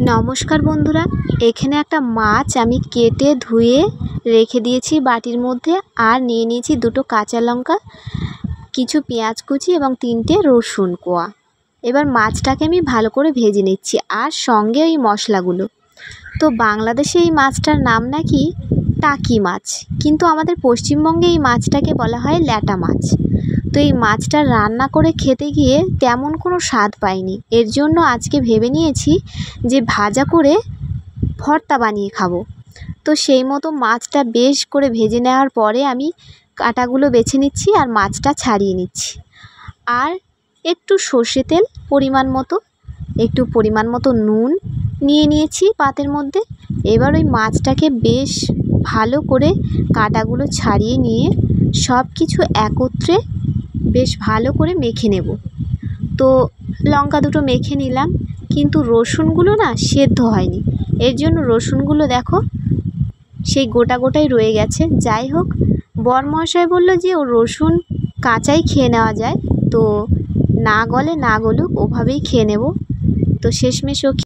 নমস্কার বন্ধুরা, এখানে একটা মাছ আমি কেটে ধুয়ে রেখে দিয়েছি বাটির মধ্যে। আর নিয়ে নিয়েছি দুটো কাঁচা লঙ্কা, কিছু পেঁয়াজ কুচি এবং 3টে রসুন কোয়া। এবার মাছটাকে আমি ভালো করে ভেজে নিচ্ছি আর সঙ্গে ওই মশলাগুলো। তো বাংলাদেশে এই মাছটার নাম নাকি টাকি মাছ, কিন্তু আমাদের পশ্চিমবঙ্গে এই মাছটাকে বলা হয় ল্যাটা মাছ। তো এই মাছটা রান্না করে খেতে গিয়ে তেমন কোনো স্বাদ পাইনি, এর জন্য আজকে ভেবে নিয়েছি যে ভাজা করে ভর্তা বানিয়ে খাবো। তো সেই মতো মাছটা বেশ করে ভেজে নেওয়ার পরে আমি কাঁটাগুলো বেছে নিচ্ছি আর মাছটা ছাড়িয়ে নিচ্ছি। আর একটু সর্ষে তেল পরিমাণ মতো নুন নিয়ে নিয়েছি পাতের মধ্যে। এবার ওই মাছটাকে বেশ ভালো করে কাঁটাগুলো ছাড়িয়ে নিয়ে সব কিছু একত্রে বেশ ভালো করে মেখে নেব। তো লঙ্কা দুটো মেখে নিলাম, কিন্তু রসুনগুলো না সেদ্ধ হয়নি, এর জন্য রসুনগুলো দেখো সেই গোটা গোটাই রয়ে গেছে। যাই হোক, বরমশাই বললো যে ও রসুন কাঁচাই খেয়ে নেওয়া যায়, তো না গলে না গলুক ওভাবেই খেয়ে নেব। তো শেষমেশ ও